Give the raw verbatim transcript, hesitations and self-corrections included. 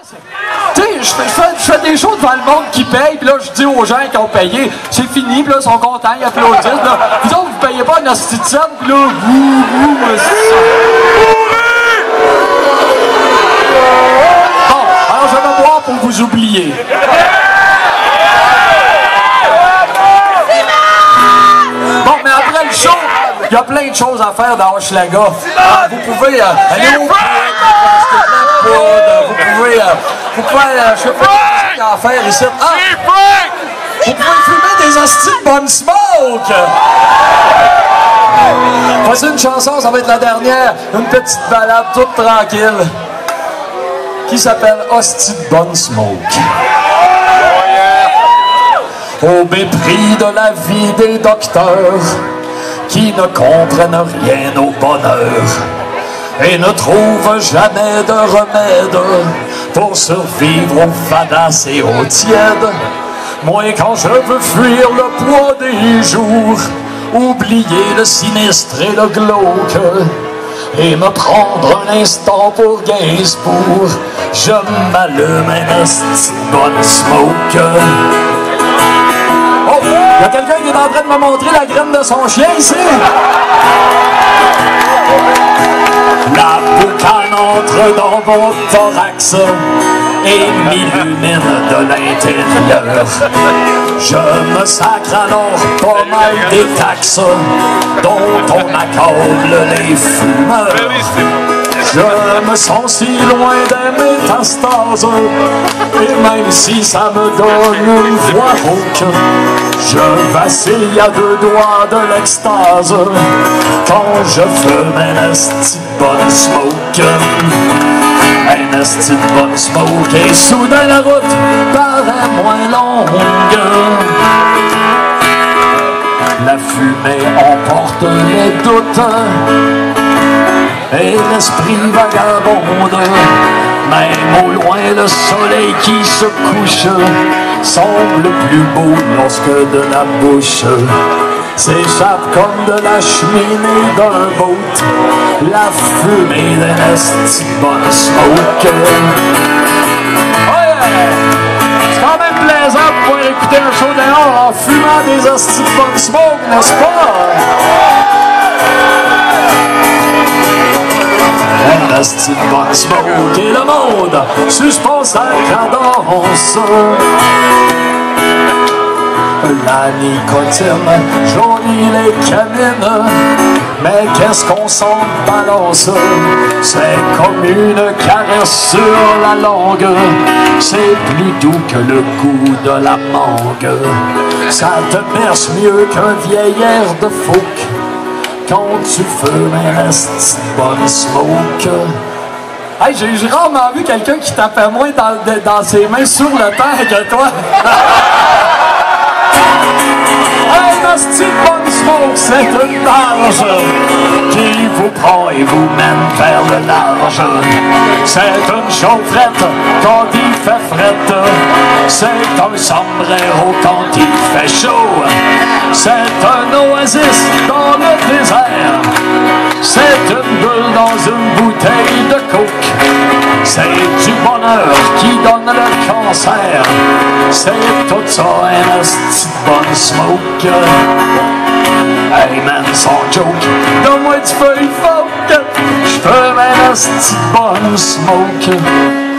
Tu sais, je fais, je fais des shows devant le monde qui paye, puis là, je dis aux gens qui ont payé, c'est fini, puis là, ils sont contents, ils applaudissent. Là. Vous autres, vous payez pas une hostie de scène, puis là, vous, vous, bon, alors je vais me boire pour vous oublier. Bon, mais après le show, il y a plein de choses à faire dans Hochelaga. Euh, vous pouvez euh, aller au vous pouvez, euh, vous pouvez, euh, je sais pas ce qu'il y a à faire ici. Ah! Vous pouvez fumer des hosties de bonne smoke! Voici une chanson, ça va être la dernière. Une petite balade toute tranquille. Qui s'appelle Hostie de bonne smoke. Au mépris de la vie des docteurs qui ne comprennent rien au bonheur et ne trouvent jamais de remède pour survivre aux fadas et aux tièdes. Moi, quand je veux fuir le poids des jours, oublier le sinistre et le glauque, et me prendre un instant pour Gainsbourg, je m'allume un esti bonne smoke. Oh, il y a quelqu'un qui est en train de me montrer la graine de son chien ici. La boucane entre dans mon thorax et m'illumine de l'intérieur. Je me sacre alors pas mal des taxes dont on accable les fumeurs. Je me sens si loin des métastases, et même si ça me donne une voix rauque, je vacille à deux doigts de l'extase quand je fume un esti de bonne smoke. Un esti de bonne smoke, et soudain la route paraît moins longue. La fumée emporte les doutes et l'esprit vagabonde. Même au loin le soleil qui se couche semble plus beau lorsque de la bouche s'échappe comme de la cheminée d'un boat la fumée d'un esti bonne smoke. Oh yeah! C'est quand même plaisant de pouvoir écouter un show dehors en fumant des hosties de bonne smoke, n'est-ce pas? Un esti de bonne smoke et le monde suspend sa cadence. La nicotine jaunie les canines, mais qu'est-ce qu'on s'en balance? C'est comme une caresse sur la langue, c'est plus doux que le goût de la mangue. Ça te berce mieux qu'un vieil air de phoque quand tu fumes un esti de bonne smoke. Hey, j'ai rarement vu quelqu'un qui tapait moins dans, dans ses mains sur le temps que toi. Un esti de bonne smoke, c'est une marge qui vous prend et vous mène vers le large. C'est une chaufferette quand il fait frette, c'est un sombrero quand il fait chaud, c'est un oasis dans le désert, c'est une bulle dans une bouteille de coke, c'est du bonheur qui donne le cancer, c'est tout ça un esti de bonne smoke. Hey man, sans joke, donne-moi du feuille folk, j'fume un esti de bonne smoke.